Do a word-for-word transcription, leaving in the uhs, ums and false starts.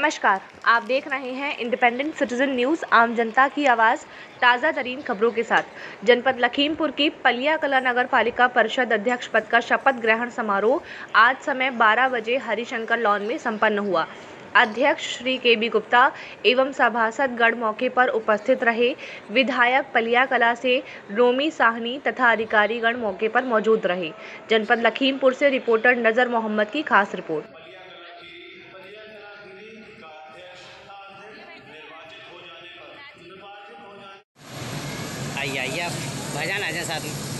नमस्कार, आप देख रहे हैं इंडिपेंडेंट सिटीजन न्यूज़, आम जनता की आवाज़। ताज़ा तरीन खबरों के साथ जनपद लखीमपुर की पलिया कला नगर पालिका परिषद अध्यक्ष पद का शपथ ग्रहण समारोह आज समय बारह बजे हरिशंकर लॉन में संपन्न हुआ। अध्यक्ष श्री के बी गुप्ता एवं सभासद गण मौके पर उपस्थित रहे। विधायक पलिया कला से रोमी साहनी तथा अधिकारी गण मौके पर मौजूद रहे। जनपद लखीमपुर से रिपोर्टर नजर मोहम्मद की खास रिपोर्ट। आइए आइए आप भजन आ जाए साथ में।